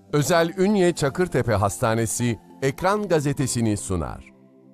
Özel Ünye Çakırtepe Hastanesi Ekran Gazetesi'ni sunar.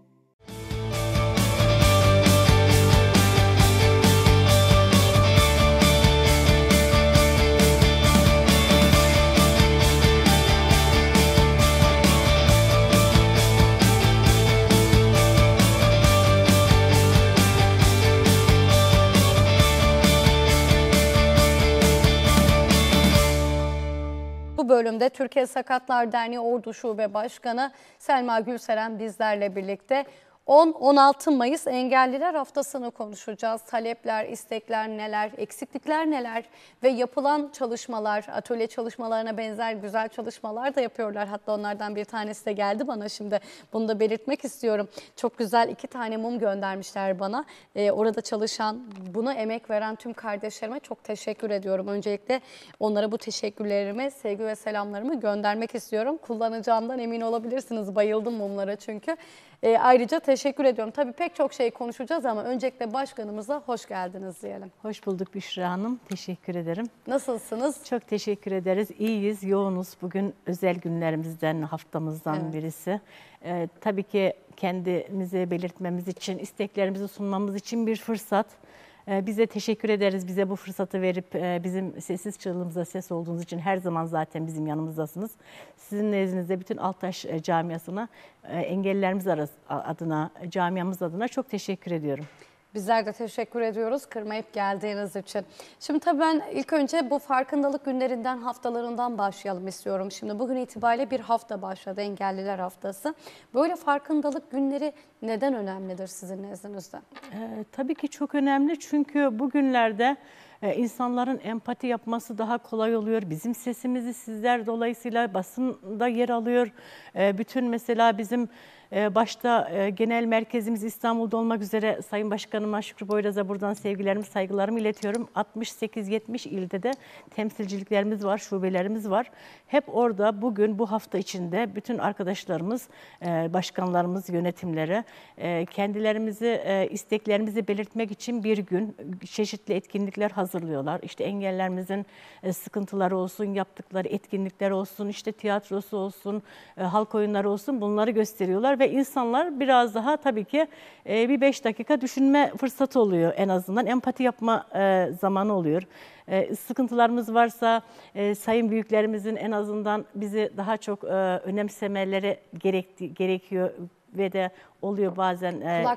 Bu bölümde Türkiye Sakatlar Derneği Ordu Şube Başkanı Selma Gülseren bizlerle birlikte 10-16 Mayıs Engelliler Haftası'nı konuşacağız. Talepler, istekler neler, eksiklikler neler ve yapılan çalışmalar, atölye çalışmalarına benzer güzel çalışmalar da yapıyorlar. Hatta onlardan bir tanesi de geldi bana şimdi. Bunu da belirtmek istiyorum. Çok güzel 2 tane mum göndermişler bana. Orada çalışan, buna emek veren tüm kardeşlerime çok teşekkür ediyorum. Öncelikle onlara bu teşekkürlerimi, sevgi ve selamlarımı göndermek istiyorum. Kullanacağımdan emin olabilirsiniz. Bayıldım mumlara çünkü. Ayrıca teşekkür ediyorum. Tabii pek çok şey konuşacağız ama öncelikle başkanımıza hoş geldiniz diyelim. Hoş bulduk Büşra Hanım. Teşekkür ederim. Nasılsınız? Çok teşekkür ederiz. İyiyiz, yoğunuz. Bugün özel günlerimizden, haftamızdan birisi. Tabii ki kendimizi belirtmemiz için, isteklerimizi sunmamız için bir fırsat. Bize teşekkür ederiz. Bize bu fırsatı verip bizim sessiz çığlığımıza ses olduğunuz için her zaman zaten bizim yanımızdasınız. Sizin nezdinizde bütün Altaş camiasına, engellilerimiz adına, camiamız adına çok teşekkür ediyorum. Bizler de teşekkür ediyoruz kırmayıp geldiğiniz için. Şimdi tabii ben ilk önce bu farkındalık günlerinden, haftalarından başlayalım istiyorum. Şimdi bugün itibariyle bir hafta başladı, Engelliler Haftası. Böyle farkındalık günleri neden önemlidir sizin nezdinizde? Tabii ki çok önemli çünkü bugünlerde insanların empati yapması daha kolay oluyor. Bizim sesimizi sizler dolayısıyla basında yer alıyor. Bütün mesela bizim başta genel merkezimiz İstanbul'da olmak üzere Sayın Başkanıma Şükrü Boyraz'a buradan sevgilerimi, saygılarımı iletiyorum. 68-70 ilde de temsilciliklerimiz var, şubelerimiz var. Hep orada bugün bu hafta içinde bütün arkadaşlarımız, başkanlarımız, yönetimlere kendilerimizi, isteklerimizi belirtmek için bir gün çeşitli etkinlikler hazırlıyorlar. İşte engellerimizin sıkıntıları olsun, yaptıkları etkinlikler olsun, işte tiyatrosu olsun, halk oyunları olsun bunları gösteriyorlar ve insanlar biraz daha tabii ki bir 5 dakika düşünme fırsatı oluyor en azından. Empati yapma zamanı oluyor. Sıkıntılarımız varsa sayın büyüklerimizin en azından bizi daha çok önemsemeleri gerekiyor ve de oluyor bazen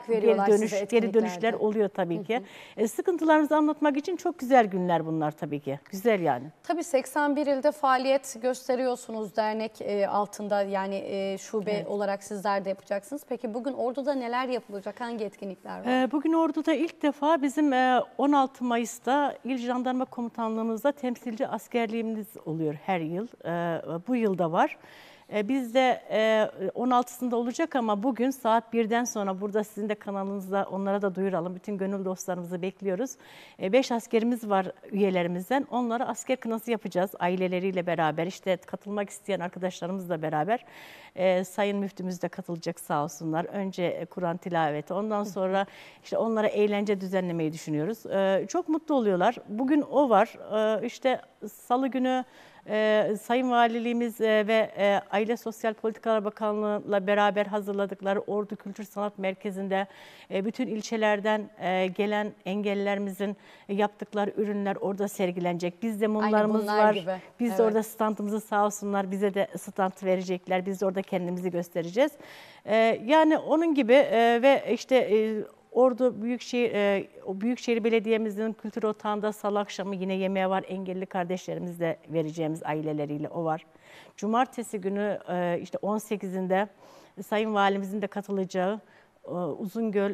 geri dönüşler oluyor tabii ki. Sıkıntılarımızı anlatmak için çok güzel günler bunlar tabii ki. Güzel yani. Tabii 81 ilde faaliyet gösteriyorsunuz dernek altında yani şube olarak sizler de yapacaksınız. Peki bugün Ordu'da neler yapılacak? Hangi etkinlikler var? Bugün Ordu'da ilk defa bizim 16 Mayıs'ta İl Jandarma Komutanlığımızda temsilci askerliğimiz oluyor her yıl. Bu yılda var. Biz de 16'sında olacak ama bugün saat 1'den sonra burada sizin de kanalınızda onlara da duyuralım. Bütün gönül dostlarımızı bekliyoruz. 5 askerimiz var üyelerimizden. Onlara asker kınası yapacağız aileleriyle beraber. İşte katılmak isteyen arkadaşlarımızla beraber. Sayın Müftümüz de katılacak sağ olsunlar. Önce Kur'an tilaveti, ondan sonra işte onlara eğlence düzenlemeyi düşünüyoruz. Çok mutlu oluyorlar. Bugün o var. İşte Salı günü Sayın Valiliğimiz ve Aile Sosyal Politikalar Bakanlığı'yla beraber hazırladıkları Ordu Kültür Sanat Merkezi'nde bütün ilçelerden gelen engellilerimizin yaptıkları ürünler orada sergilenecek. Bizde mumlarımız var. Gibi. Biz de orada standımızı sağ olsunlar bize de stand verecekler. Biz de orada kendimizi göstereceğiz. Yani onun gibi ve işte Ordu Büyükşehir Belediye'mizin kültür otağında salı akşamı yine yemeği var. Engelli kardeşlerimizle vereceğimiz aileleriyle o var. Cumartesi günü işte 18'inde Sayın Valimizin de katılacağı Uzungöl,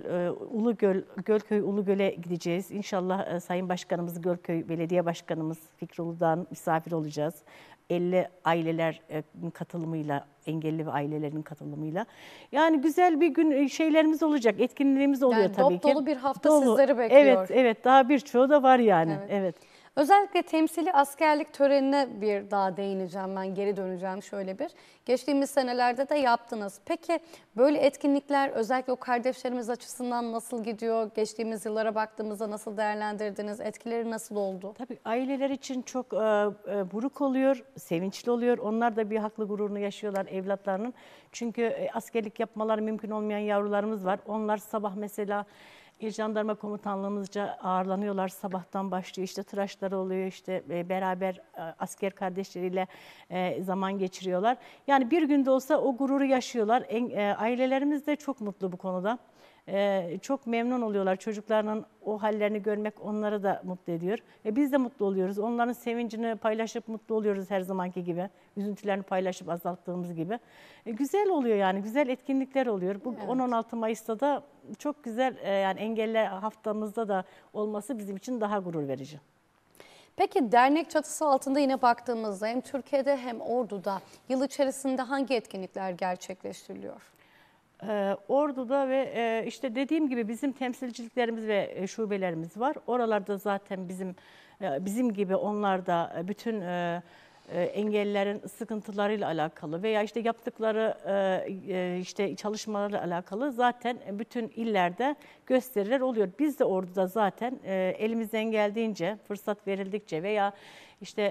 Gölköy Ulugöl'e gideceğiz. İnşallah Sayın Başkanımız, Gölköy Belediye Başkanımız Fikri Uludağ'ın misafir olacağız. 50 aileler katılımıyla, engelli ve ailelerin katılımıyla. Yani güzel bir gün şeylerimiz olacak, etkinliğimiz oluyor yani tabii ki. Dolu bir hafta sizleri bekliyor. Evet, daha birçoğu da var yani. Evet. Özellikle temsili askerlik törenine bir daha değineceğim, ben geri döneceğim şöyle bir. Geçtiğimiz senelerde de yaptınız. Peki böyle etkinlikler özellikle o kardeşlerimiz açısından nasıl gidiyor? Geçtiğimiz yıllara baktığımızda nasıl değerlendirdiniz? Etkileri nasıl oldu? Tabii aileler için çok buruk oluyor, sevinçli oluyor. Onlar da bir haklı gururunu yaşıyorlar evlatlarının. Çünkü askerlik yapmaları mümkün olmayan yavrularımız var. Onlar sabah mesela İl Jandarma Komutanlığımızca ağırlanıyorlar. Sabahtan başlıyor, işte tıraşları oluyor, işte beraber asker kardeşleriyle zaman geçiriyorlar. Yani bir günde olsa o gururu yaşıyorlar. Ailelerimiz de çok mutlu bu konuda. Çok memnun oluyorlar. Çocuklarının o hallerini görmek onları da mutlu ediyor. Biz de mutlu oluyoruz. Onların sevincini paylaşıp mutlu oluyoruz her zamanki gibi. Üzüntülerini paylaşıp azalttığımız gibi. Güzel oluyor yani. Güzel etkinlikler oluyor. Bu evet. 10-16 Mayıs'ta da çok güzel, yani engelli haftamızda da olması bizim için daha gurur verici. Peki dernek çatısı altında yine baktığımızda hem Türkiye'de hem Ordu'da yıl içerisinde hangi etkinlikler gerçekleştiriliyor? Ordu'da ve işte dediğim gibi bizim temsilciliklerimiz ve şubelerimiz var. Oralarda zaten bizim gibi onlar da bütün engellilerin sıkıntılarıyla alakalı veya işte yaptıkları işte çalışmalarla alakalı zaten bütün illerde gösteriler oluyor. Biz de Ordu'da zaten elimizden geldiğince, fırsat verildikçe veya işte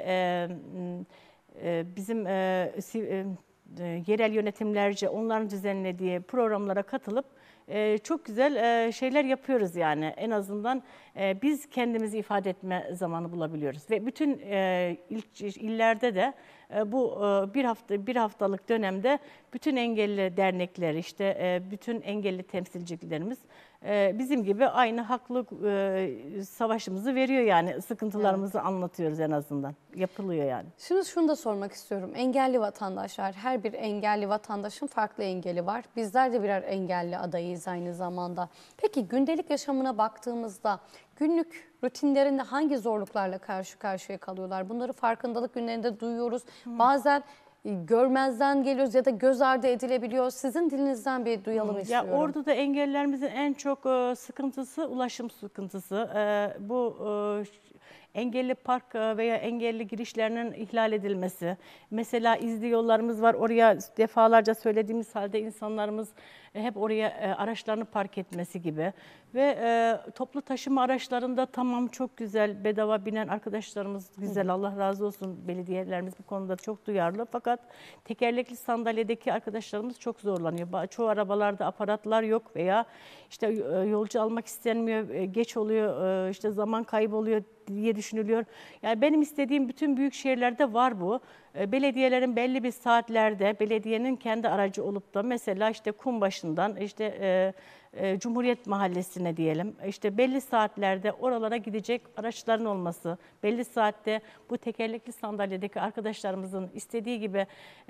bizim yerel yönetimlerce onların düzenlediği programlara katılıp çok güzel şeyler yapıyoruz yani. En azından biz kendimizi ifade etme zamanı bulabiliyoruz. Ve bütün illerde de bu bir haftalık dönemde bütün engelli dernekler, işte bütün engelli temsilcilerimiz bizim gibi aynı haklı savaşımızı veriyor yani. Sıkıntılarımızı evet. Anlatıyoruz en azından. Yapılıyor yani. Şimdi şunu da sormak istiyorum. Engelli vatandaşlar, her bir engelli vatandaşın farklı engeli var. Bizler de birer engelli adayıyız aynı zamanda. Peki gündelik yaşamına baktığımızda günlük rutinlerinde hangi zorluklarla karşı karşıya kalıyorlar? Bunları farkındalık günlerinde duyuyoruz. Bazen görmezden geliyoruz ya da göz ardı edilebiliyor. Sizin dilinizden bir duyalım istiyorum. Ya Ordu'da engellilerimizin en çok sıkıntısı ulaşım sıkıntısı. Bu engelli park veya engelli girişlerinin ihlal edilmesi. Mesela izli yollarımız var. Oraya defalarca söylediğimiz halde insanlarımız hep oraya araçlarını park etmesi gibi. Ve toplu taşıma araçlarında tamam çok güzel, bedava binen arkadaşlarımız güzel, Allah razı olsun, belediyelerimiz bu konuda çok duyarlı. Fakat tekerlekli sandalyedeki arkadaşlarımız çok zorlanıyor. Çoğu arabalarda aparatlar yok veya işte yolcu almak istenmiyor, geç oluyor, işte zaman kayboluyor diye düşünülüyor. Yani benim istediğim bütün büyük şehirlerde var bu. Belediyelerin belli bir saatlerde belediyenin kendi aracı olup da mesela işte Kumbaşı'ndan işte Cumhuriyet Mahallesi'ne diyelim, işte belli saatlerde oralara gidecek araçların olması, belli saatte bu tekerlekli sandalyedeki arkadaşlarımızın istediği gibi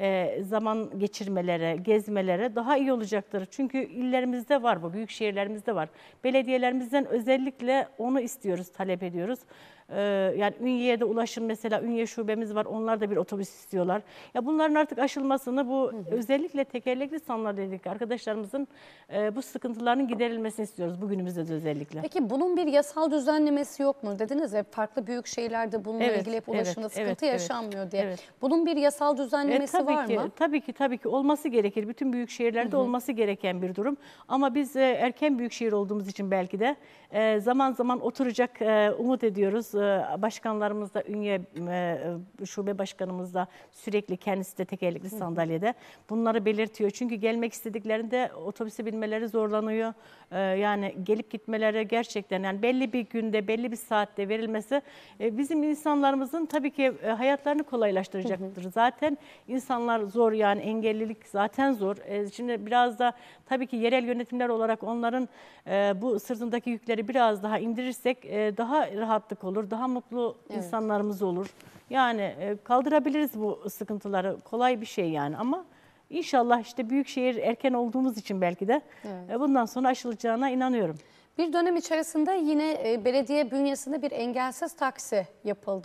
zaman geçirmelere, gezmelere daha iyi olacaktır. Çünkü illerimizde var bu, büyük şehirlerimizde var. Belediyelerimizden özellikle onu istiyoruz, talep ediyoruz. Yani Ünye'ye de ulaşım, mesela Ünye şubemiz var, onlar da bir otobüs istiyorlar. Ya bunların artık aşılmasını, bu özellikle tekerlekli sandalyedeki arkadaşlarımızın bu sıkıntılarının giderilmesini istiyoruz bugünümüzde de özellikle. Peki bunun bir yasal düzenlemesi yok mu? Dediniz ya farklı büyük şehirlerde bununla ilgili hep ulaşımda sıkıntı yaşanmıyor diye. Evet. Bunun bir yasal düzenlemesi var mı? Tabii ki olması gerekir. Bütün büyük şehirlerde olması gereken bir durum. Ama biz erken büyük şehir olduğumuz için belki de zaman zaman oturacak umut ediyoruz. Başkanlarımız da, Ünye şube başkanımız da sürekli, kendisi de tekerlekli sandalyede bunları belirtiyor. Çünkü gelmek istediklerinde otobüse binmeleri zorlanıyor. Yani gelip gitmeleri gerçekten, yani belli bir günde, belli bir saatte verilmesi bizim insanlarımızın tabii ki hayatlarını kolaylaştıracaktır. Zaten insanlar zor, yani engellilik zaten zor. Şimdi biraz da tabii ki yerel yönetimler olarak onların bu sırtındaki yükleri biraz daha indirirsek daha rahatlık olur, daha mutlu insanlarımız olur. Yani kaldırabiliriz bu sıkıntıları, kolay bir şey yani, ama İnşallah işte büyükşehir erken olduğumuz için belki de bundan sonra aşılacağına inanıyorum. Bir dönem içerisinde yine belediye bünyesinde bir engelsiz taksi yapıldı.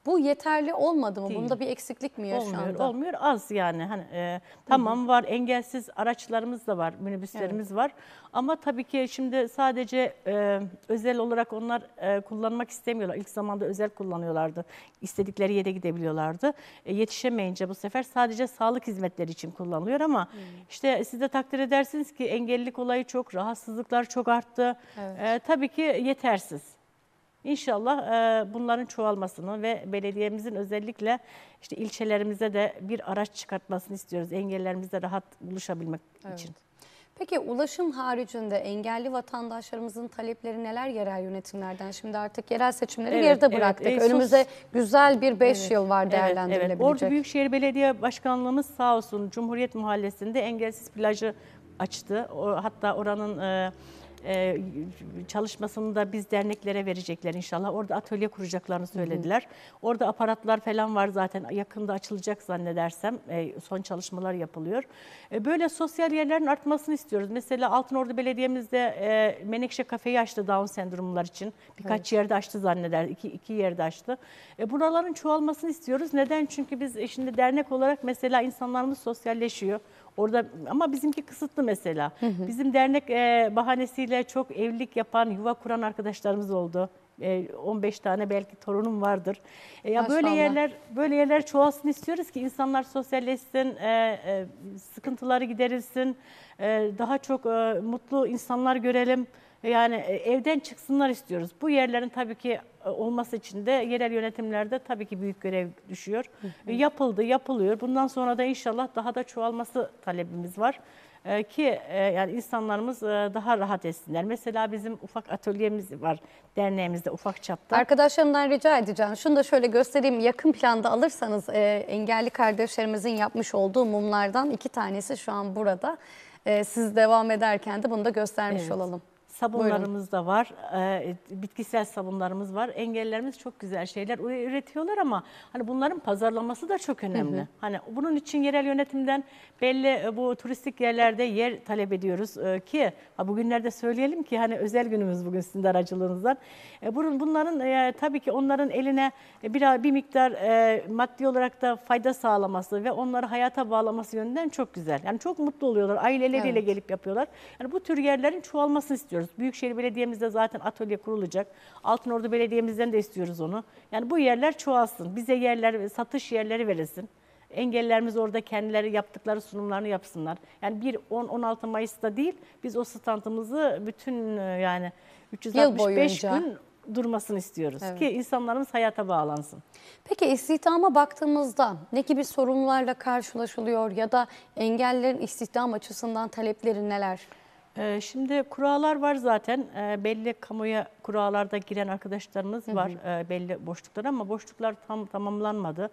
Bu yeterli olmadı mı? Değil. Bunda bir eksiklik mi yaşandı? Olmuyor az yani. Hani, tamam var, engelsiz araçlarımız da var, minibüslerimiz var. Ama tabii ki şimdi sadece özel olarak onlar kullanmak istemiyorlar. İlk zamanda özel kullanıyorlardı. İstedikleri yere gidebiliyorlardı. Yetişemeyince bu sefer sadece sağlık hizmetleri için kullanılıyor ama işte siz de takdir edersiniz ki engellilik olayı çok, rahatsızlıklar çok arttı. Tabii ki yetersiz. İnşallah bunların çoğalmasını ve belediyemizin özellikle işte ilçelerimize de bir araç çıkartmasını istiyoruz. Engellilerimizle rahat buluşabilmek için. Peki ulaşım haricinde engelli vatandaşlarımızın talepleri neler yerel yönetimlerden? Şimdi artık yerel seçimleri geride bıraktık. Önümüzde güzel bir 5 yıl var değerlendirilebilecek. Ordu Büyükşehir Belediye Başkanlığımız sağ olsun Cumhuriyet Mahallesi'nde engelsiz plajı açtı. Hatta oranın çalışmasını da biz derneklere verecekler inşallah. Orada atölye kuracaklarını söylediler. Orada aparatlar falan var zaten. Yakında açılacak zannedersem. Son çalışmalar yapılıyor. Böyle sosyal yerlerin artmasını istiyoruz. Mesela Altınordu Belediye'mizde Menekşe Kafe'yi açtı Down sendromlular için. Birkaç yerde açtı zanneder. İki yerde açtı. Buraların çoğalmasını istiyoruz. Neden? Çünkü biz şimdi dernek olarak mesela insanlarımız sosyalleşiyor. Orada ama bizimki kısıtlı mesela. Bizim dernek bahanesiyle çok evlilik yapan, yuva kuran arkadaşlarımız oldu. 15 tane belki torunum vardır. Ya böyle yerler çoğalsın istiyoruz ki insanlar sosyalleşsin, sıkıntıları giderilsin, daha çok mutlu insanlar görelim. Yani evden çıksınlar istiyoruz. Bu yerlerin tabii ki olması için de yerel yönetimlerde tabii ki büyük görev düşüyor. Yapılıyor. Bundan sonra da inşallah daha da çoğalması talebimiz var. Ki yani insanlarımız daha rahat etsinler. Mesela bizim ufak atölyemiz var derneğimizde ufak çapta. Arkadaşlarımdan rica edeceğim. Şunu da şöyle göstereyim. Yakın planda alırsanız engelli kardeşlerimizin yapmış olduğu mumlardan 2 tanesi şu an burada. Siz devam ederken de bunu da göstermiş olalım. Sabunlarımız da var, bitkisel sabunlarımız var. Engellilerimiz çok güzel şeyler üretiyorlar ama hani bunların pazarlaması da çok önemli. Hani bunun için yerel yönetimden belli bu turistik yerlerde yer talep ediyoruz ki bugünlerde söyleyelim ki hani özel günümüz bugün sizin de aracılığınızdan. Bunların tabii ki onların eline bir miktar maddi olarak da fayda sağlaması ve onları hayata bağlaması yönünden çok güzel. Yani çok mutlu oluyorlar. Aileleriyle gelip yapıyorlar. Yani bu tür yerlerin çoğalmasını istiyoruz. Büyükşehir Belediye'mizde zaten atölye kurulacak. Altınordu Belediye'mizden de istiyoruz onu. Yani bu yerler çoğalsın. Bize yerler, satış yerleri verilsin. Engellilerimiz orada kendileri yaptıkları sunumlarını yapsınlar. Yani 16 Mayıs'ta değil, biz o standımızı bütün yani 365 gün durmasını istiyoruz ki insanlarımız hayata bağlansın. Peki istihdama baktığımızda ne gibi sorunlarla karşılaşılıyor ya da engellilerin istihdam açısından talepleri neler? Şimdi kurağlar var zaten. Belli kamuya kurağlarda giren arkadaşlarımız var. Belli boşluklar ama boşluklar tam tamamlanmadı.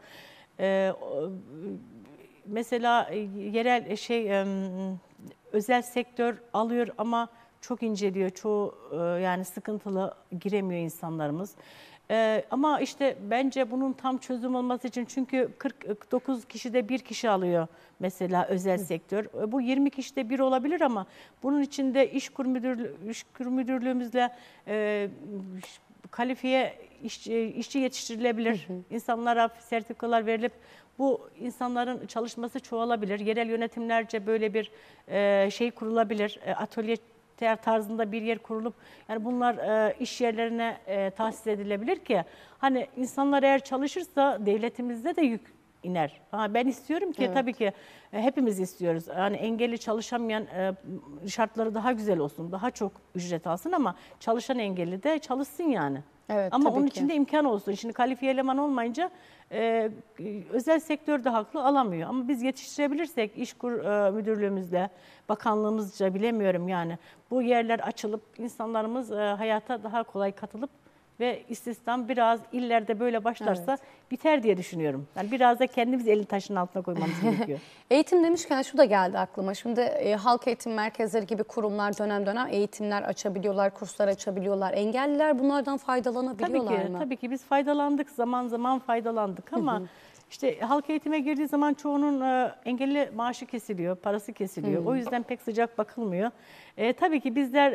Mesela yerel özel sektör alıyor ama çok inceliyor. Çoğu yani sıkıntılı giremiyor insanlarımız. Ama işte bence bunun tam çözüm olması için çünkü 49 kişide bir kişi alıyor mesela özel sektör. Bu 20 kişide bir olabilir ama bunun içinde İşkur Müdürlüğümüzle kalifiye işçi yetiştirilebilir. İnsanlara sertifikalar verilip bu insanların çalışması çoğalabilir. Yerel yönetimlerce böyle bir şey kurulabilir. Atölye tarzında bir yer kurulup yani bunlar iş yerlerine tahsis edilebilir ki hani insanlar eğer çalışırsa devletimizde de yük iner. Ben istiyorum ki tabii ki hepimiz istiyoruz. Yani engelli çalışamayan şartları daha güzel olsun, daha çok ücret alsın ama çalışan engelli de çalışsın yani. Evet, ama onun için de imkan olsun. Şimdi kalifiye eleman olmayınca özel sektör de haklı alamıyor. Ama biz yetiştirebilirsek İşkur Müdürlüğümüzle, bakanlığımızca bilemiyorum yani. Bu yerler açılıp insanlarımız hayata daha kolay katılıp ve istihdam biraz illerde böyle başlarsa biter diye düşünüyorum. Yani biraz da kendimiz elini taşın altına koymamız gerekiyor. Eğitim demişken şu da geldi aklıma. Şimdi halk eğitim merkezleri gibi kurumlar dönem dönem eğitimler açabiliyorlar, kurslar açabiliyorlar. Engelliler bunlardan faydalanabiliyorlar mı? Tabii ki biz faydalandık, zaman zaman faydalandık ama İşte halk eğitime girdiği zaman çoğunun engelli maaşı kesiliyor, parası kesiliyor. O yüzden pek sıcak bakılmıyor. Tabii ki bizler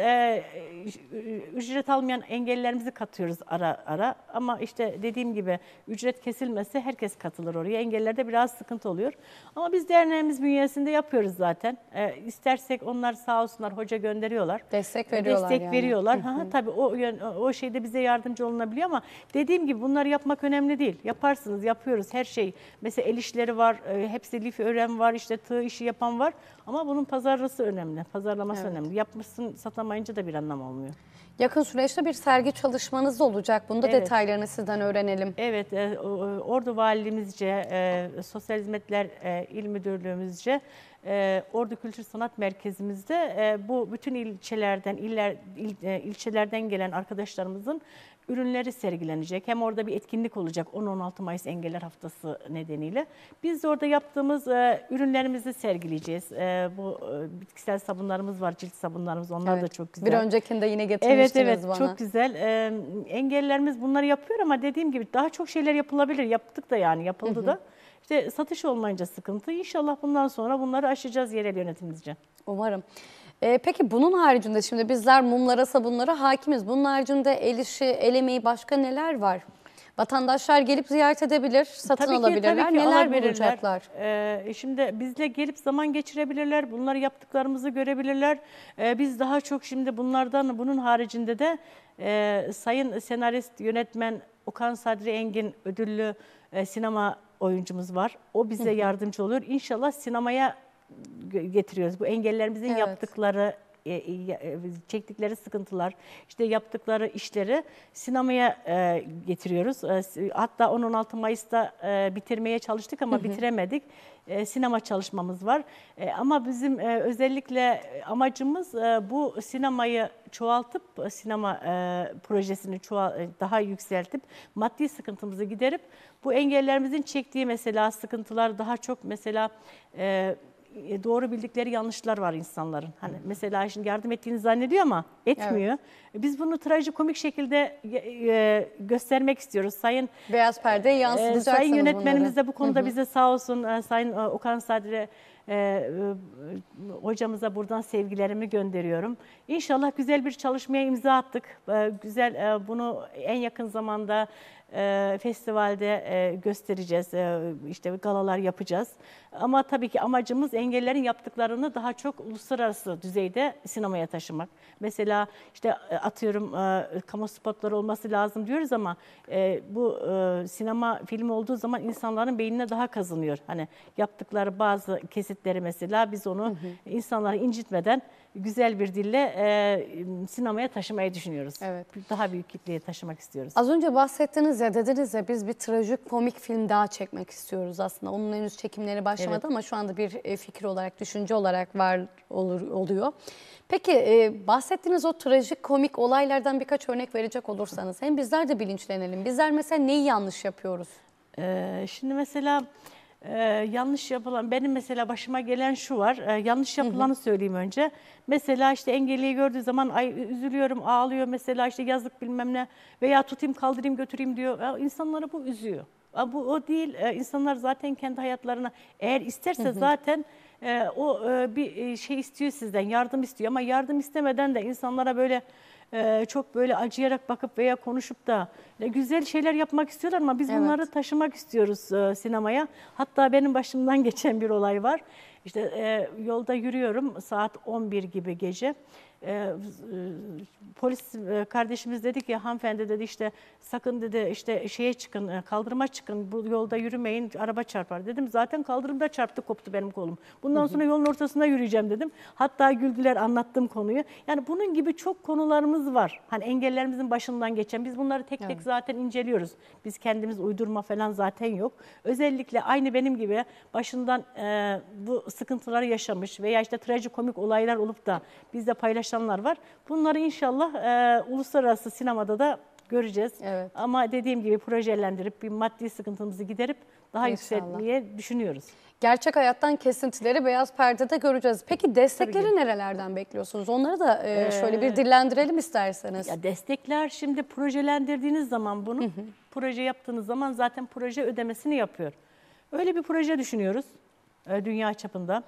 ücret almayan engellilerimizi katıyoruz ara ara. Ama işte dediğim gibi ücret kesilmese herkes katılır oraya. Engellilerde biraz sıkıntı oluyor. Ama biz derneğimiz bünyesinde yapıyoruz zaten. İstersek onlar sağ olsunlar hoca gönderiyorlar. Destek veriyorlar Destek yani. veriyorlar. Tabii o şeyde bize yardımcı olunabiliyor ama dediğim gibi bunları yapmak önemli değil. Yaparsınız, yapıyoruz her şey. Mesela el işleri var, hepsi lif ören var, işte tığ işi yapan var. Ama bunun pazarlaması önemli, pazarlaması önemli. Yapmışsın satamayınca da bir anlam olmuyor. Yakın süreçte bir sergi çalışmanız da olacak. Bunda detaylarını sizden öğrenelim. Evet, Ordu Valiliğimizce, Sosyal Hizmetler İl Müdürlüğümüzce, Ordu Kültür Sanat Merkezimizde bu bütün ilçelerden, ilçelerden gelen arkadaşlarımızın ürünleri sergilenecek. Hem orada bir etkinlik olacak 10-16 Mayıs Engeller Haftası nedeniyle. Biz de orada yaptığımız ürünlerimizi sergileyeceğiz. Bu bitkisel sabunlarımız var, cilt sabunlarımız. Onlar da çok güzel. Bir öncekinde yine getirmiştiniz bana. Çok güzel. Engellilerimiz bunları yapıyor ama dediğim gibi daha çok şeyler yapılabilir. Yaptık da yani yapıldı da. İşte satış olmayınca sıkıntı. İnşallah bundan sonra bunları aşacağız yerel yönetimimizce. Umarım. Peki bunun haricinde şimdi bizler mumlara, sabunlara hakimiz. Bunun haricinde el işi, el emeği başka neler var? Vatandaşlar gelip ziyaret edebilir, satın alabilirler. Tabii ki neler alabilirler. bulacaklar? Şimdi bizle gelip zaman geçirebilirler, bunları yaptıklarımızı görebilirler. Biz daha çok şimdi bunun haricinde de Sayın Senarist Yönetmen Okan Sadri Engin ödüllü sinema oyuncumuz var. O bize yardımcı oluyor. İnşallah sinemaya getiriyoruz. Bu engellerimizin yaptıkları, çektikleri sıkıntılar, işte yaptıkları işleri sinemaya getiriyoruz. Hatta 10-16 Mayıs'ta bitirmeye çalıştık ama bitiremedik. Sinema çalışmamız var. Ama bizim özellikle amacımız bu sinemayı çoğaltıp, sinema projesini daha yükseltip, maddi sıkıntımızı giderip, bu engellerimizin çektiği mesela sıkıntılar daha çok mesela doğru bildikleri yanlışlar var insanların. Hani mesela şimdi yardım ettiğini zannediyor ama etmiyor. Biz bunu trajikomik şekilde göstermek istiyoruz. Beyaz perdeye yansıtacaksınız Sayın yönetmenimiz bunları. de bu konuda bize sağ olsun, Sayın Okan Sadri hocamıza buradan sevgilerimi gönderiyorum. İnşallah güzel bir çalışmaya imza attık. Güzel, bunu en yakın zamanda festivalde göstereceğiz, işte galalar yapacağız. Ama tabii ki amacımız engellilerin yaptıklarını daha çok uluslararası düzeyde sinemaya taşımak. Mesela işte atıyorum kamu spotları olması lazım diyoruz ama bu sinema filmi olduğu zaman insanların beynine daha kazınıyor. Hani yaptıkları bazı kesitleri mesela biz onu insanları incitmeden güzel bir dille sinemaya taşımayı düşünüyoruz. Evet. Daha büyük kitleye taşımak istiyoruz. Az önce bahsettiniz ya, dediniz ya biz bir trajikomik film daha çekmek istiyoruz aslında. Onun henüz çekimleri başlamadı ama şu anda bir fikir olarak, düşünce olarak oluyor. Peki bahsettiğiniz o trajikomik olaylardan birkaç örnek verecek olursanız hem bizler de bilinçlenelim. Bizler mesela neyi yanlış yapıyoruz? Şimdi mesela yanlış yapılan, benim mesela başıma gelen şu var, yanlış yapılanı söyleyeyim önce. Mesela işte engelliyi gördüğü zaman ay üzülüyorum, ağlıyor mesela, işte yazık bilmem ne veya tutayım kaldırayım götüreyim diyor. İnsanları bu üzüyor. Bu o değil, insanlar zaten kendi hayatlarına eğer isterse zaten o bir şey istiyor sizden, yardım istiyor ama yardım istemeden de insanlara böyle çok böyle acıyarak bakıp veya konuşup da güzel şeyler yapmak istiyorlar ama biz bunları taşımak istiyoruz sinemaya. Hatta benim başımdan geçen bir olay var. İşte yolda yürüyorum saat 11 gibi gece. Polis kardeşimiz dedi ki hanımefendi dedi işte sakın dedi işte şeye çıkın, kaldırıma çıkın, bu yolda yürümeyin, araba çarpar dedim. Zaten kaldırımda çarptı, koptu benim kolum. Bundan sonra yolun ortasında yürüyeceğim dedim. Hatta güldüler anlattığım konuyu. Yani bunun gibi çok konularımız var. Hani engellerimizin başından geçen, biz bunları tek tek zaten inceliyoruz. Biz kendimiz uydurma falan zaten yok. Özellikle aynı benim gibi başından bu sıkıntıları yaşamış veya işte trajikomik olaylar olup da bizde paylaşanlar var. Bunları inşallah uluslararası sinemada da göreceğiz. Evet. Ama dediğim gibi projelendirip bir maddi sıkıntımızı giderip daha yükseltmeyi düşünüyoruz. Gerçek hayattan kesintileri beyaz perdede göreceğiz. Peki destekleri nerelerden bekliyorsunuz? Onları da şöyle bir dillendirelim isterseniz. Ya destekler şimdi projelendirdiğiniz zaman bunu, proje yaptığınız zaman zaten proje ödemesini yapıyor. Öyle bir proje düşünüyoruz dünya çapında.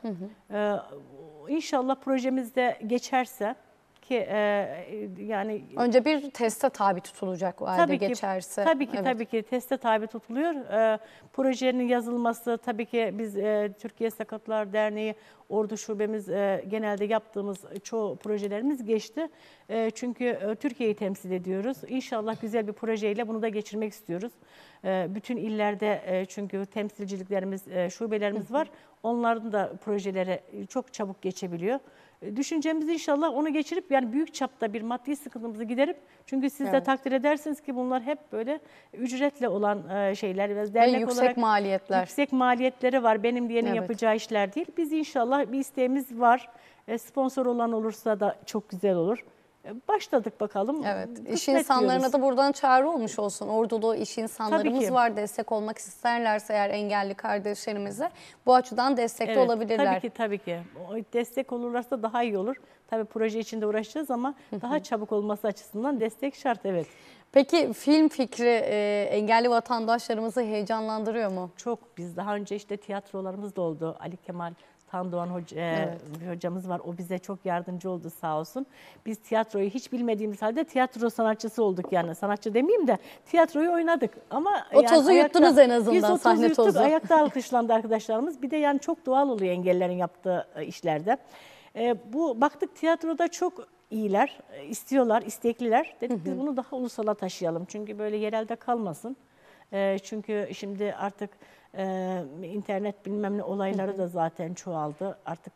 İnşallah projemiz de geçerse ki yani Önce bir teste tabi tutulacak o halde geçerse. Tabii ki teste tabi tutuluyor. Projenin yazılması tabii ki biz Türkiye Sakatlar Derneği Ordu Şubemiz genelde yaptığımız çoğu projelerimiz geçti. Çünkü Türkiye'yi temsil ediyoruz. İnşallah güzel bir projeyle bunu da geçirmek istiyoruz. Bütün illerde çünkü temsilciliklerimiz, şubelerimiz var. Onların da projeleri çok çabuk geçebiliyor. Düşüncemiz inşallah onu geçirip yani büyük çapta bir maddi sıkıntımızı giderip çünkü siz de takdir edersiniz ki bunlar hep böyle ücretle olan şeyler. Ve dernek yüksek olarak maliyetler. Yüksek maliyetleri var. Benim diyenin yapacağı işler değil. Biz inşallah bir isteğimiz var. Sponsor olan olursa da çok güzel olur. Başladık bakalım. Evet. İş Kısmet insanlarına diyoruz. da buradan çağrı olmuş olsun. Ordulu iş insanlarımız ki. var. Destek olmak isterlerse eğer engelli kardeşlerimize bu açıdan destekte olabilirler. Tabii ki. O destek olurlarsa daha iyi olur. Tabii proje içinde uğraşacağız ama daha çabuk olması açısından destek şart, evet. Peki film fikri engelli vatandaşlarımızı heyecanlandırıyor mu? Çok. Biz daha önce işte tiyatrolarımız da oldu. Ali Kemal Tandoğan hocamız var. O bize çok yardımcı oldu sağ olsun. Biz tiyatroyu hiç bilmediğimiz halde tiyatro sanatçısı olduk yani. Sanatçı demeyeyim de tiyatroyu oynadık. Ama O tozu yuttunuz en azından, biz o sahne yuttuk, tozu. Ayakta alkışlandı arkadaşlarımız. Bir de yani çok doğal oluyor engellerin yaptığı işlerde. Bu baktık tiyatroda çok iyiler, istiyorlar, istekliler. Dedik biz bunu daha ulusala taşıyalım. Çünkü böyle yerelde kalmasın. Çünkü şimdi artık internet bilmem ne olayları da zaten çoğaldı. Artık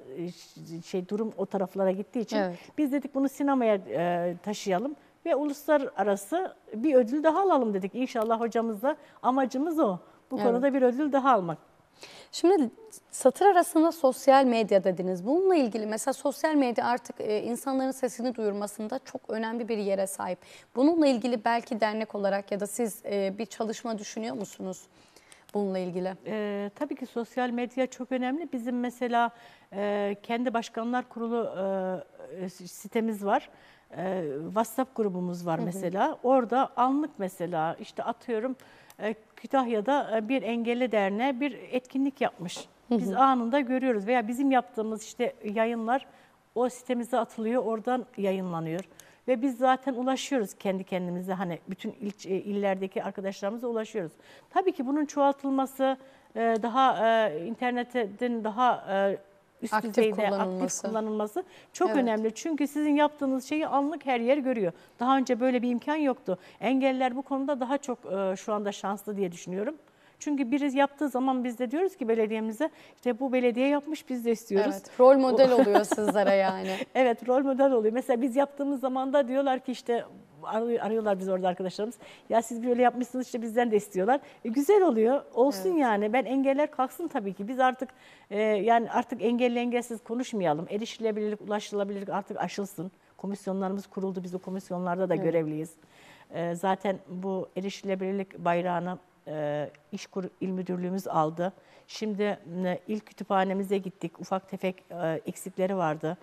durum o taraflara gittiği için biz dedik bunu sinemaya taşıyalım ve uluslararası bir ödül daha alalım dedik. İnşallah hocamızla amacımız o. Bu konuda bir ödül daha almak. Şimdi satır arasında sosyal medya dediniz. Bununla ilgili mesela sosyal medya artık insanların sesini duyurmasında çok önemli bir yere sahip. Bununla ilgili belki dernek olarak ya da siz bir çalışma düşünüyor musunuz bununla ilgili? Tabii ki sosyal medya çok önemli. Bizim mesela kendi başkanlar kurulu sitemiz var. WhatsApp grubumuz var mesela. Orada anlık mesela işte atıyorum Kütahya'da bir engelli derneği bir etkinlik yapmış. Biz anında görüyoruz veya bizim yaptığımız işte yayınlar o sitemize atılıyor, oradan yayınlanıyor. Ve biz zaten ulaşıyoruz kendi kendimize, hani bütün illerdeki arkadaşlarımıza ulaşıyoruz. Tabii ki bunun çoğaltılması, daha internetin daha üst düzeyde aktif kullanılması çok önemli. Çünkü sizin yaptığınız şeyi anlık her yer görüyor. Daha önce böyle bir imkan yoktu. Engelliler bu konuda daha çok şu anda şanslı diye düşünüyorum. Çünkü biri yaptığı zaman biz de diyoruz ki belediyemize işte bu belediye yapmış biz de istiyoruz. Evet, rol model oluyor sizlere yani. Evet, rol model oluyor. Mesela biz yaptığımız zaman da diyorlar ki işte arıyorlar biz orada arkadaşlarımız. Ya siz böyle yapmışsınız işte bizden de istiyorlar. Güzel oluyor. Olsun yani. Ben engeller kalksın tabii ki. Biz artık yani artık engelli engelsiz konuşmayalım. Erişilebilirlik, ulaşılabilirlik artık aşılsın. Komisyonlarımız kuruldu. Biz o komisyonlarda da görevliyiz. Zaten bu erişilebilirlik bayrağını İşkur İl Müdürlüğümüz aldı. Şimdi il kütüphanemize gittik. Ufak tefek eksikleri vardı.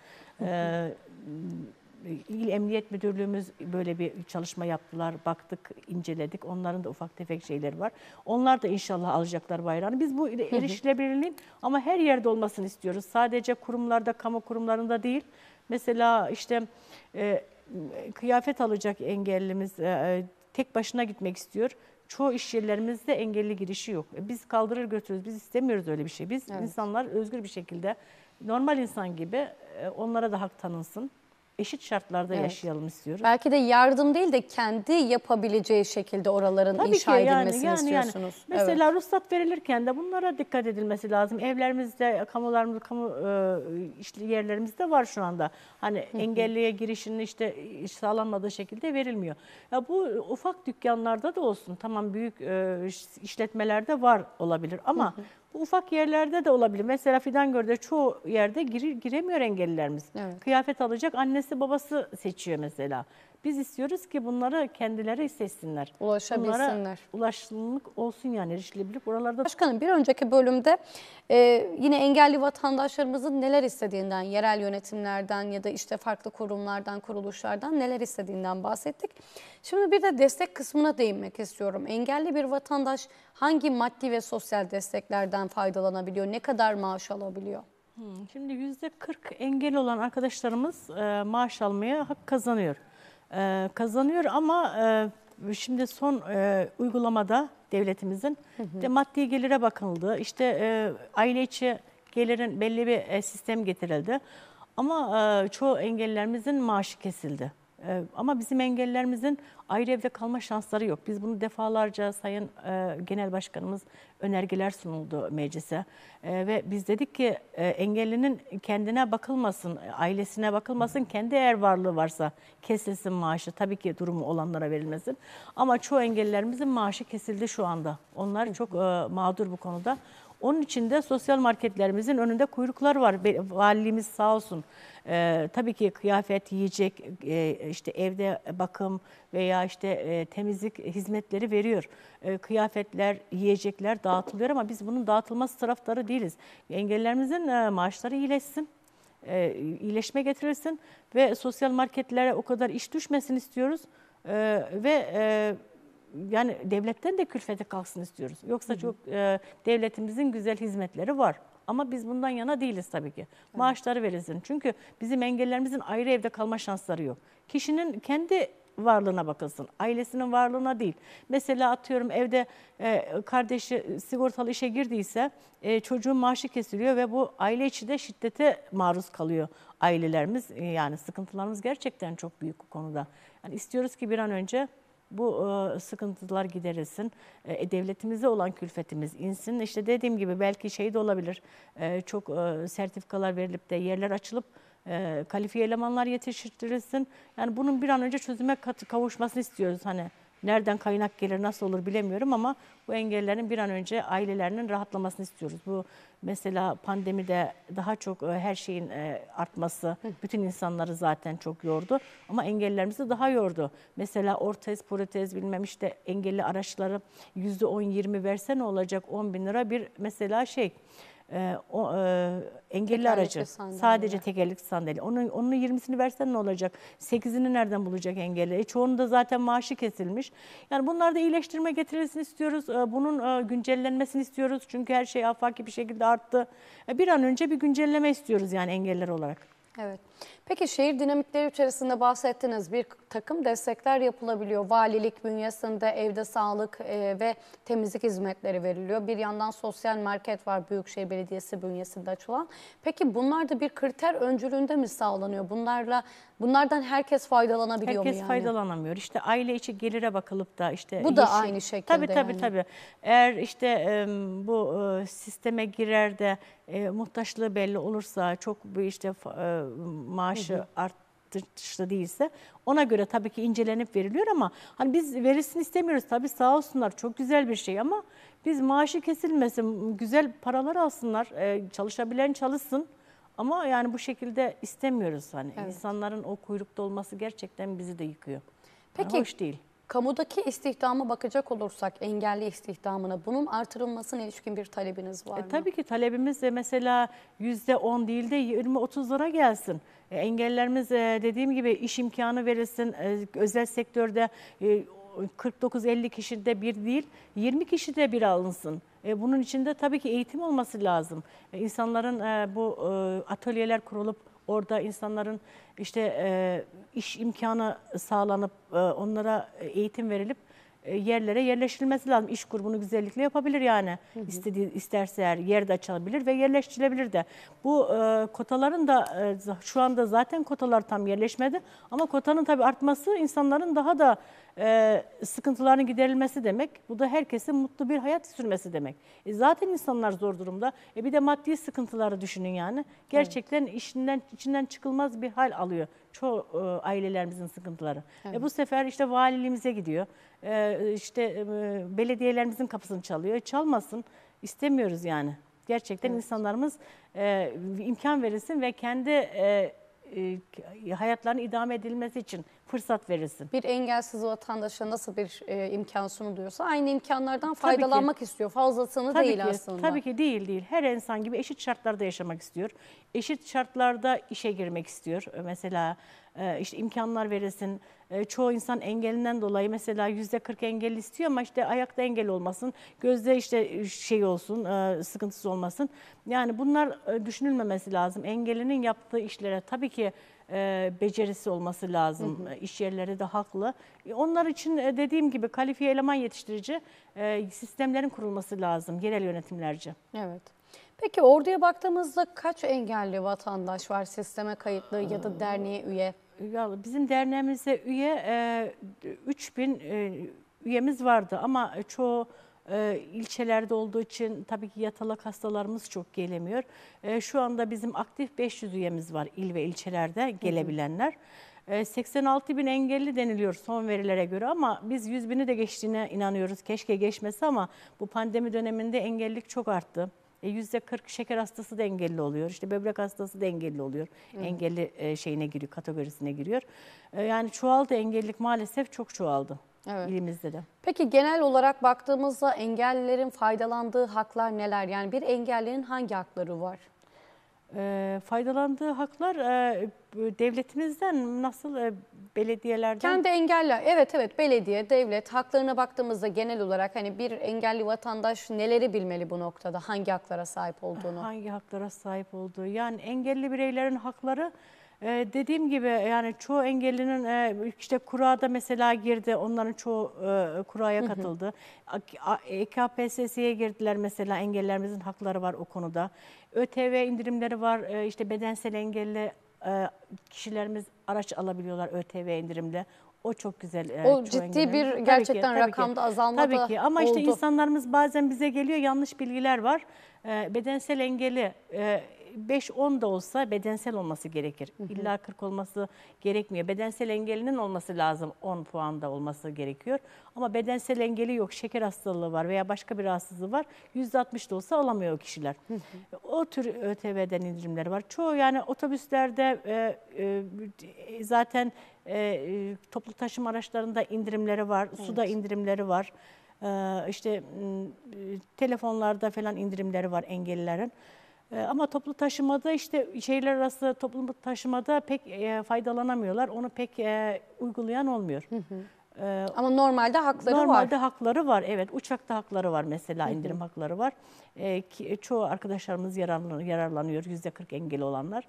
İl Emniyet Müdürlüğümüz böyle bir çalışma yaptılar. Baktık, inceledik. Onların da ufak tefek şeyleri var. Onlar da inşallah alacaklar bayrağını. Biz bu erişilebilirliğin ama her yerde olmasını istiyoruz. Sadece kurumlarda, kamu kurumlarında değil. Mesela işte kıyafet alacak engellimiz tek başına gitmek istiyor. Çoğu iş yerlerimizde engelli girişi yok. Biz kaldırır götürürüz. Biz istemiyoruz öyle bir şey. Biz insanlar özgür bir şekilde normal insan gibi onlara da hak tanınsın. Eşit şartlarda yaşayalım istiyoruz. Belki de yardım değil de kendi yapabileceği şekilde oraların Tabii inşa ki edilmesini istiyorsunuz. Mesela ruhsat verilirken de bunlara dikkat edilmesi lazım. Evlerimizde, kamu yerlerimizde var şu anda. Hani engelliye girişinin işte sağlanmadığı şekilde verilmiyor. Ya bu ufak dükkanlarda da olsun. Tamam, büyük işletmelerde var olabilir ama bu ufak yerlerde de olabilir. Mesela Fidangör'de çoğu yerde giremiyor engellilerimiz. Kıyafet alacak annesi babası seçiyor mesela. Biz istiyoruz ki bunları kendileri seçsinler. Ulaşabilsinler. Bunlara ulaşılırlık olsun, yani erişilebilirlik oralarda. Başkanım, bir önceki bölümde yine engelli vatandaşlarımızın neler istediğinden, yerel yönetimlerden ya da işte farklı kurumlardan, kuruluşlardan neler istediğinden bahsettik. Şimdi bir de destek kısmına değinmek istiyorum. Engelli bir vatandaş hangi maddi ve sosyal desteklerden faydalanabiliyor? Ne kadar maaş alabiliyor? Şimdi %40 engel olan arkadaşlarımız maaş almaya hak kazanıyor. Kazanıyor ama şimdi son uygulamada devletimizin de maddi gelire bakıldı. İşte aile içi gelirin belli bir sistem getirildi. Ama çoğu engellilerimizin maaşı kesildi. Ama bizim engellilerimizin ayrı evde kalma şansları yok. Biz bunu defalarca Sayın Genel Başkanımız önergeler sunuldu meclise. Ve biz dedik ki engellinin kendine bakılmasın, ailesine bakılmasın, kendi eğer varlığı varsa kesilsin maaşı. Tabii ki durumu olanlara verilmesin. Ama çoğu engellilerimizin maaşı kesildi şu anda. Onlar çok mağdur bu konuda. Onun için de sosyal marketlerimizin önünde kuyruklar var. Valiliğimiz sağ olsun. Tabii ki kıyafet, yiyecek, işte evde bakım veya işte temizlik hizmetleri veriyor. Kıyafetler, yiyecekler dağıtılıyor ama biz bunun dağıtılması taraftarı değiliz. Engellilerimizin maaşları iyileşsin, iyileşme getirilsin ve sosyal marketlere o kadar iş düşmesin istiyoruz. Yani devletten de külfete kalksın istiyoruz. Yoksa çok devletimizin güzel hizmetleri var. Ama biz bundan yana değiliz tabii ki. Maaşları verilsin. Çünkü bizim engellerimizin ayrı evde kalma şansları yok. Kişinin kendi varlığına bakılsın. Ailesinin varlığına değil. Mesela atıyorum evde kardeşi sigortalı işe girdiyse çocuğun maaşı kesiliyor ve bu aile içi de şiddete maruz kalıyor ailelerimiz. Yani sıkıntılarımız gerçekten çok büyük bu konuda. Yani istiyoruz ki bir an önce bu sıkıntılar giderilsin. Devletimize olan külfetimiz insin. İşte dediğim gibi belki şey de olabilir. Çok sertifikalar verilip de yerler açılıp kalifiye elemanlar yetiştirilsin. Yani bunun bir an önce çözüme kavuşmasını istiyoruz. Hani nereden kaynak gelir, nasıl olur bilemiyorum ama bu engellerin bir an önce ailelerinin rahatlamasını istiyoruz. Bu mesela pandemide daha çok her şeyin artması bütün insanları zaten çok yordu ama engellilerimizi daha yordu. Mesela ortez, protez bilmem işte engelli araçları %10-20 verse ne olacak, 10 bin lira bir mesela engelli Tekerlekli aracı sandalye. sadece tekerlekli sandalye. Onun 20'sini versen ne olacak? 8'ini nereden bulacak engelli? Çoğunun da zaten maaşı kesilmiş. Yani bunlarda iyileştirme getirilsin istiyoruz. Bunun güncellenmesini istiyoruz. Çünkü her şey afaki bir şekilde arttı. Bir an önce bir güncelleme istiyoruz yani engeller olarak. Evet. Peki şehir dinamikleri içerisinde bahsettiniz. Bir takım destekler yapılabiliyor. Valilik bünyesinde evde sağlık ve temizlik hizmetleri veriliyor. Bir yandan sosyal market var Büyükşehir Belediyesi bünyesinde açılan. Peki bunlar da bir kriter öncülüğünde mi sağlanıyor? Bunlardan herkes faydalanabiliyor mu Herkes yani? faydalanamıyor. İşte aile içi gelire bakılıp da işte Bu da aynı şekilde Tabii. Eğer işte bu sisteme girer de muhtaçlığı belli olursa çok bir işte maaşı artışlı değilse ona göre tabii ki incelenip veriliyor ama hani biz verilsin istemiyoruz. Tabii sağ olsunlar çok güzel bir şey ama biz maaşı kesilmesin, güzel paralar alsınlar, çalışabilen çalışsın. Ama yani bu şekilde istemiyoruz hani. Evet. İnsanların o kuyrukta olması gerçekten bizi de yıkıyor. Peki Yani hoş değil. kamudaki istihdama bakacak olursak engelli istihdamına bunun artırılmasına ilişkin bir talebiniz var mı? Tabii ki talebimiz de mesela %10 değil de 20-30'lara gelsin. Engellerimiz dediğim gibi iş imkanı verilsin. Özel sektörde 49-50 kişide bir değil 20 kişide bir alınsın. Bunun için de tabii ki eğitim olması lazım. İnsanların bu atölyeler kurulup orada insanların işte iş imkanı sağlanıp onlara eğitim verilip yerlere yerleştirilmesi lazım. İşkur bunu güzellikle yapabilir yani. İsterse eğer yer de açılabilir ve yerleştirilebilir de. Bu kotaların da şu anda zaten kotalar tam yerleşmedi. Ama kotanın tabii artması insanların daha da sıkıntılarının giderilmesi demek. Bu da herkesin mutlu bir hayat sürmesi demek. Zaten insanlar zor durumda. Bir de maddi sıkıntıları düşünün yani. Gerçekten içinden çıkılmaz bir hal alıyor çoğu ailelerimizin sıkıntıları. Evet. Bu sefer işte valiliğimize gidiyor. İşte belediyelerimizin kapısını çalıyor. Çalmasın. İstemiyoruz yani. Gerçekten insanlarımız imkan verilsin ve kendi hayatlarını idame edilmesi için fırsat verilsin. Bir engelsiz vatandaşa nasıl bir imkan sunuluyorsa aynı imkanlardan faydalanmak istiyor. Fazlasını değil aslında. Tabii ki değil. Her insan gibi eşit şartlarda yaşamak istiyor. Eşit şartlarda işe girmek istiyor. Mesela işte imkanlar verilsin. Çoğu insan engelinden dolayı mesela %40 engelli istiyor ama işte ayakta engel olmasın, gözde işte şey olsun, sıkıntısı olmasın. Yani bunlar düşünülmemesi lazım. Engellinin yaptığı işlere tabii ki becerisi olması lazım. İş yerleri de haklı. Onlar için dediğim gibi kalifiye eleman yetiştirici sistemlerin kurulması lazım yerel yönetimlerce. Evet. Peki orduya baktığımızda kaç engelli vatandaş var sisteme kayıtlı ya da derneğe üye? Ya bizim derneğimize üye 3000 üyemiz vardı ama çoğu ilçelerde olduğu için tabii ki yatalak hastalarımız çok gelemiyor. Şu anda bizim aktif 500 üyemiz var il ve ilçelerde gelebilenler. 86 bin engelli deniliyor son verilere göre ama biz 100 bini de geçtiğine inanıyoruz. Keşke geçmesi ama bu pandemi döneminde engellilik çok arttı. %40 şeker hastası da engelli oluyor. İşte böbrek hastası da engelli oluyor. Engelli şeyine giriyor, kategorisine giriyor. Yani çoğaldı, engellilik maalesef çok çoğaldı ilimizde de. Peki genel olarak baktığımızda engellilerin faydalandığı haklar neler? Yani bir engellinin hangi hakları var? Faydalandığı haklar devletimizden nasıl belediyelerden? Kendi engeller, evet belediye, devlet haklarına baktığımızda genel olarak hani bir engelli vatandaş neleri bilmeli bu noktada? Hangi haklara sahip olduğunu? Hangi haklara sahip olduğu? Yani engelli bireylerin hakları dediğim gibi yani çoğu engellinin işte kurada mesela girdi, onların çoğu kuraya katıldı. EKPSS'ye girdiler mesela, engellerimizin hakları var o konuda. ÖTV indirimleri var, işte bedensel engelli kişilerimiz araç alabiliyorlar ÖTV indirimle. O çok güzel. O ciddi bir gerçekten rakamda azalma da tabii ki. Ama oldu. işte insanlarımız bazen bize geliyor, yanlış bilgiler var. Bedensel engeli 5-10 da olsa bedensel olması gerekir. İlla 40 olması gerekmiyor. Bedensel engelinin olması lazım, 10 puanda olması gerekiyor. Ama bedensel engeli yok, şeker hastalığı var veya başka bir rahatsızlığı var. %60 da olsa alamıyor o kişiler. O tür ÖTV'den indirimleri var. Çoğu yani otobüslerde zaten toplu taşıma araçlarında indirimleri var, suda indirimleri var. İşte telefonlarda falan indirimleri var engellilerin. Ama toplu taşımada işte şehirler arası toplu taşımada pek faydalanamıyorlar. Onu pek uygulayan olmuyor. Ama normalde hakları var. Normalde hakları var, evet. Uçakta hakları var mesela, indirim hakları var. Çoğu arkadaşlarımız yararlanıyor, %40 engeli olanlar.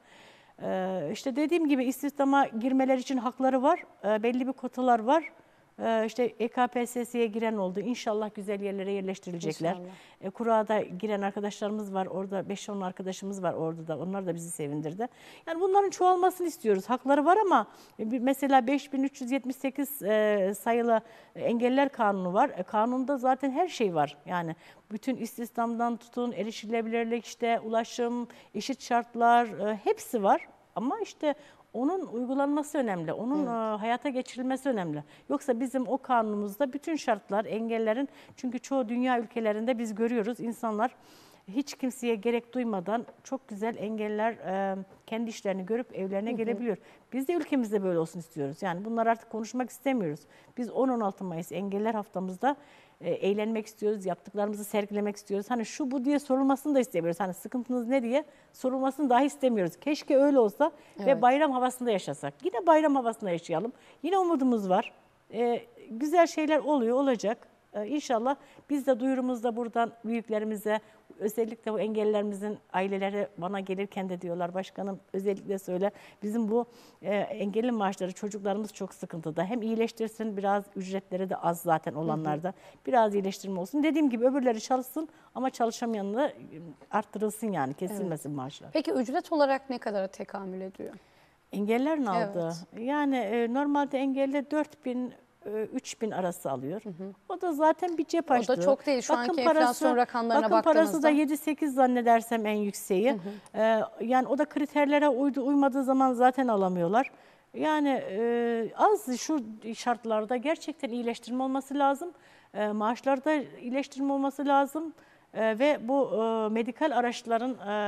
İşte dediğim gibi istihdama girmeler için hakları var. Belli bir kotalar var. İşte EKPSS'ye giren oldu. İnşallah güzel yerlere yerleştirilecekler. Kura'da giren arkadaşlarımız var. Orada 5-10 arkadaşımız var orada da. Onlar da bizi sevindirdi. Yani bunların çoğalmasını istiyoruz. Hakları var ama mesela 5378 sayılı engeller kanunu var. Kanunda zaten her şey var. Yani bütün istihdamdan tutun, erişilebilirlik, işte ulaşım, eşit şartlar hepsi var. Ama işte onun uygulanması önemli, onun hayata geçirilmesi önemli. Yoksa bizim o kanunumuzda bütün şartlar, engellerin, çünkü çoğu dünya ülkelerinde biz görüyoruz insanlar hiç kimseye gerek duymadan çok güzel engeller kendi işlerini görüp evlerine gelebiliyor. Biz de ülkemizde böyle olsun istiyoruz. Yani bunları artık konuşmak istemiyoruz. Biz 10-16 Mayıs Engeller Haftamızda eğlenmek istiyoruz, yaptıklarımızı sergilemek istiyoruz. Hani şu bu diye sorulmasını da istemiyoruz. Hani sıkıntınız ne diye sorulmasını dahi istemiyoruz. Keşke öyle olsa ve bayram havasında yaşasak. Yine bayram havasında yaşayalım. Yine umudumuz var. Güzel şeyler oluyor, olacak. İnşallah biz de duyurumuzda buradan büyüklerimize, özellikle bu engellilerimizin aileleri bana gelirken de diyorlar, başkanım özellikle söyle, bizim bu engelli maaşları, çocuklarımız çok sıkıntıda. Hem iyileştirsin, biraz ücretleri de az zaten olanlarda. Biraz iyileştirme olsun. Dediğim gibi öbürleri çalışsın ama çalışamayanı arttırılsın, yani kesilmesin maaşlar. Peki ücret olarak ne kadara tekamül ediyor? Engellilerin aldığı. Yani normalde engelli 4000 3000 arası alıyor. O da zaten bir cep açtı. O da çok değil. Şu anki enflasyon rakamlarına baktığımızda. Bakım parası da 7-8 zannedersem en yükseği. Yani o da kriterlere uymadığı zaman zaten alamıyorlar. Yani az şu şartlarda gerçekten iyileştirme olması lazım. Maaşlarda iyileştirme olması lazım. Ve bu medikal araçların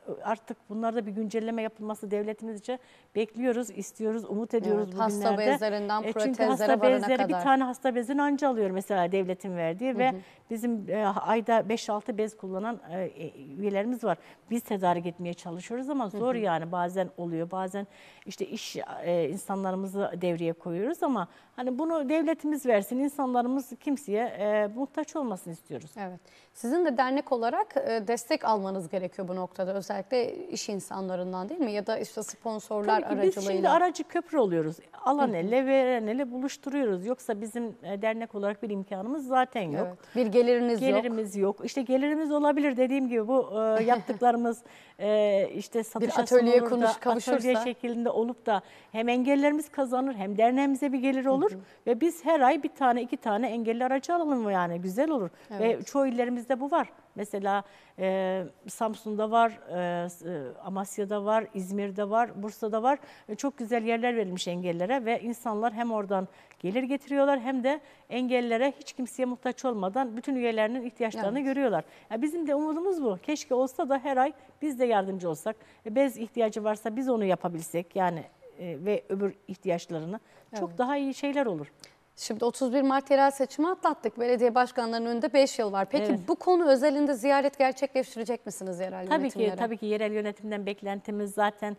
artık bunlarda bir güncelleme yapılması devletimizce bekliyoruz, istiyoruz, umut ediyoruz Evet, bugünlerde. hasta bezlerinden Çünkü protezlere hasta varana bezleri kadar. bir tane hasta bezini anca alıyor mesela devletin verdiği ve bizim ayda 5-6 bez kullanan üyelerimiz var. Biz tedarik etmeye çalışıyoruz ama zor yani, bazen oluyor, bazen işte iş insanlarımızı devreye koyuyoruz ama hani bunu devletimiz versin, insanlarımız kimseye muhtaç olmasın istiyoruz. Evet. Sizin de dernek olarak destek almanız gerekiyor bu noktada. Özellikle iş insanlarından değil mi? Ya da işte sponsorlar Tabii ki aracılığıyla. biz şimdi aracı köprü oluyoruz. Alan elle, veren elle buluşturuyoruz. Yoksa bizim dernek olarak bir imkanımız zaten yok. Evet. Bir Gelirimiz yok. İşte gelirimiz olabilir dediğim gibi bu yaptıklarımız işte satışa atölyeye sunulur da, kavuşursa. atölye şeklinde olup da hem engellerimiz kazanır hem derneğimize bir gelir olur ve biz her ay bir tane 2 tane engelli aracı alalım yani güzel olur. Evet. Ve çoğu illerimizde bu var. Mesela Samsun'da var, Amasya'da var, İzmir'de var, Bursa'da var. Çok güzel yerler verilmiş engellilere ve insanlar hem oradan gelir getiriyorlar hem de engellilere hiç kimseye muhtaç olmadan bütün üyelerinin ihtiyaçlarını görüyorlar. Yani bizim de umudumuz bu. Keşke olsa da her ay biz de yardımcı olsak. Bez ihtiyacı varsa biz onu yapabilsek yani ve öbür ihtiyaçlarını çok daha iyi şeyler olur. Şimdi 31 Mart yerel seçimi atlattık. Belediye başkanlarının önünde 5 yıl var. Peki Evet. bu konu özelinde ziyaret gerçekleştirecek misiniz yerel yönetimlere? Tabii ki yerel yönetimden beklentimiz zaten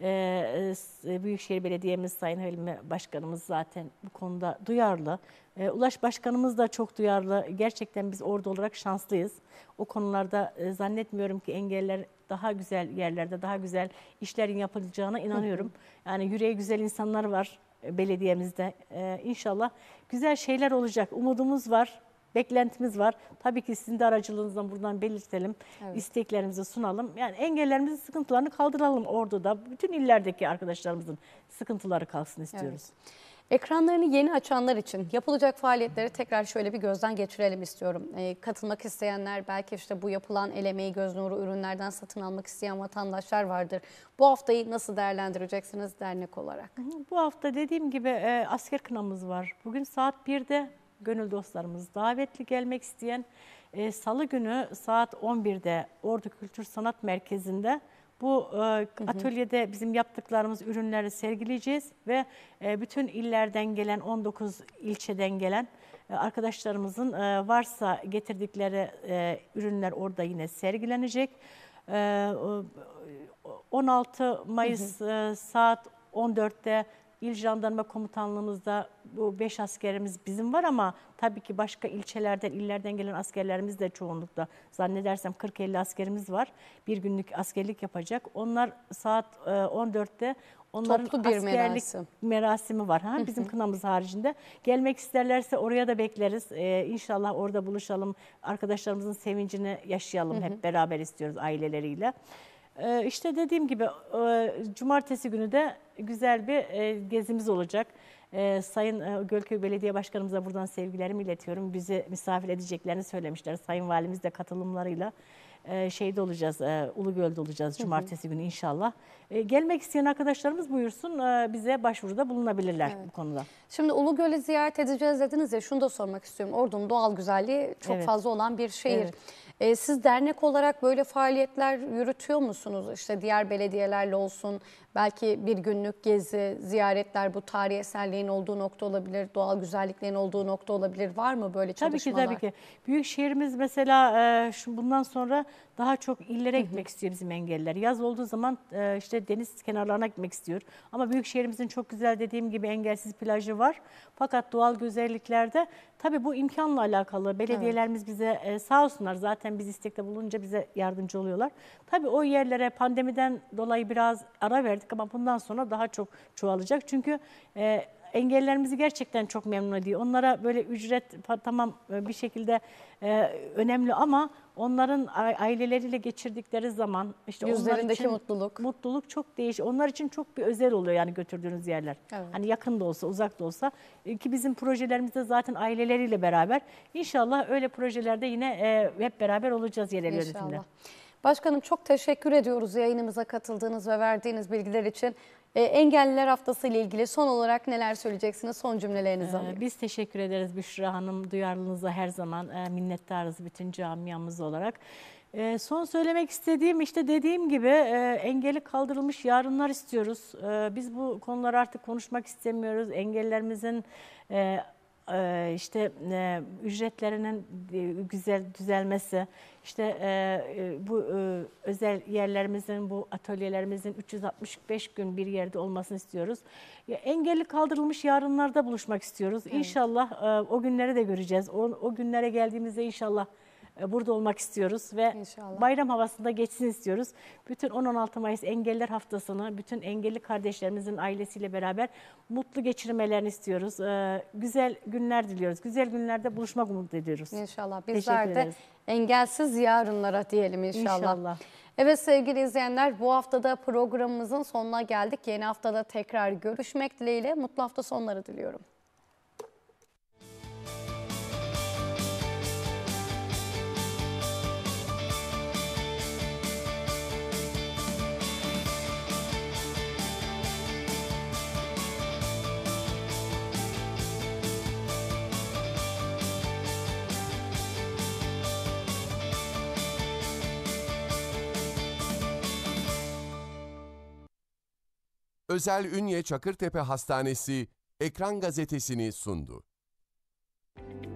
Büyükşehir Belediye'miz Sayın Halime Başkanımız zaten bu konuda duyarlı. Ulaş Başkanımız da çok duyarlı. Gerçekten biz orada olarak şanslıyız. O konularda zannetmiyorum ki engeller daha güzel yerlerde, daha güzel işlerin yapılacağına inanıyorum. Yani yüreği güzel insanlar var belediyemizde. İnşallah güzel şeyler olacak. Umudumuz var. Beklentimiz var. Tabii ki sizin de aracılığınızdan buradan belirtelim. Evet. İsteklerimizi sunalım. Yani engellerimizin sıkıntılarını kaldıralım Ordu'da. Bütün illerdeki arkadaşlarımızın sıkıntıları kalsın istiyoruz. Evet. Ekranlarını yeni açanlar için yapılacak faaliyetleri tekrar şöyle bir gözden geçirelim istiyorum. Katılmak isteyenler, belki işte bu yapılan el emeği, göz nuru ürünlerden satın almak isteyen vatandaşlar vardır. Bu haftayı nasıl değerlendireceksiniz dernek olarak? Bu hafta dediğim gibi asker kınamız var. Bugün saat 1'de gönül dostlarımız davetli gelmek isteyen Salı günü saat 11'de Ordu Kültür Sanat Merkezi'nde bu atölyede bizim yaptıklarımız ürünleri sergileyeceğiz ve bütün illerden gelen 19 ilçeden gelen arkadaşlarımızın varsa getirdikleri ürünler orada yine sergilenecek. 16 Mayıs saat 14'te İl Jandarma Komutanlığımızda bu 5 askerimiz bizim var ama tabii ki başka ilçelerden, illerden gelen askerlerimiz de çoğunlukla, zannedersem 40-50 askerimiz var. Bir günlük askerlik yapacak. Onlar saat 14'te onların Toplu bir askerlik merasimi var. Bizim kınamız haricinde. Gelmek isterlerse oraya da bekleriz. İnşallah orada buluşalım. Arkadaşlarımızın sevincini yaşayalım. Hep beraber istiyoruz aileleriyle. İşte dediğim gibi cumartesi günü de güzel bir gezimiz olacak. Sayın Gölköy Belediye Başkanımıza buradan sevgilerimi iletiyorum. Bizi misafir edeceklerini söylemişler. Sayın Valimiz de katılımlarıyla şeyde olacağız, Ulugöl'de olacağız cumartesi günü inşallah. Gelmek isteyen arkadaşlarımız buyursun, bize başvuruda bulunabilirler bu konuda. Şimdi Ulugöl'ü ziyaret edeceğiz dediniz ya, şunu da sormak istiyorum. Ordu'nun doğal güzelliği çok fazla olan bir şehir. Siz dernek olarak böyle faaliyetler yürütüyor musunuz? İşte diğer belediyelerle olsun, belki bir günlük gezi, ziyaretler, bu tarihi eserliğin olduğu nokta olabilir, doğal güzelliklerin olduğu nokta olabilir. Var mı böyle çalışmalar? Tabii ki. Büyük şehrimiz mesela bundan sonra daha çok illere gitmek istiyor bizim engelliler. Yaz olduğu zaman işte deniz kenarlarına gitmek istiyor. Ama büyük şehrimizin çok güzel, dediğim gibi, engelsiz plajı var. Fakat doğal güzelliklerde tabii bu imkanla alakalı. Belediyelerimiz bize sağ olsunlar, zaten biz istekte bulununca bize yardımcı oluyorlar. Tabii o yerlere pandemiden dolayı biraz ara verdik ama bundan sonra daha çok çoğalacak. Çünkü engellerimizi gerçekten çok memnun ediyor. Onlara böyle ücret tamam bir şekilde önemli ama onların aileleriyle geçirdikleri zaman işte yüzlerindeki onlar için mutluluk çok değişik. Onlar için çok bir özel oluyor yani götürdüğünüz yerler. Evet. Hani yakın da olsa, uzak da olsa ki bizim projelerimizde zaten aileleriyle beraber inşallah öyle projelerde yine hep beraber olacağız yerel yönetimde. Başkanım, çok teşekkür ediyoruz yayınımıza katıldığınız ve verdiğiniz bilgiler için. Engelliler Haftası ile ilgili son olarak neler söyleyeceksiniz? Son cümlelerinizi alayım. Biz teşekkür ederiz Büşra Hanım. Duyarlılığınıza her zaman minnettarız bütün camiamız olarak. Son söylemek istediğim işte dediğim gibi engeli kaldırılmış yarınlar istiyoruz. Biz bu konuları artık konuşmak istemiyoruz. Engellerimizin ücretlerinin düzelmesi, işte bu özel yerlerimizin, bu atölyelerimizin 365 gün bir yerde olmasını istiyoruz. Engelli kaldırılmış yarınlarda buluşmak istiyoruz. Evet. İnşallah o günleri de göreceğiz. O günlere geldiğimizde inşallah burada olmak istiyoruz ve İnşallah. Bayram havasında geçsin istiyoruz. Bütün 10-16 Mayıs Engelliler Haftası'nı bütün engelli kardeşlerimizin ailesiyle beraber mutlu geçirmelerini istiyoruz. Güzel günler diliyoruz. Güzel günlerde buluşmak umut ediyoruz. İnşallah. Bizler de engelsiz yarınlara diyelim inşallah. İnşallah. Evet sevgili izleyenler, bu haftada programımızın sonuna geldik. Yeni haftada tekrar görüşmek dileğiyle mutlu hafta sonları diliyorum. Özel Ünye Çakırtepe Hastanesi Ekran Gazetesi'ni sundu.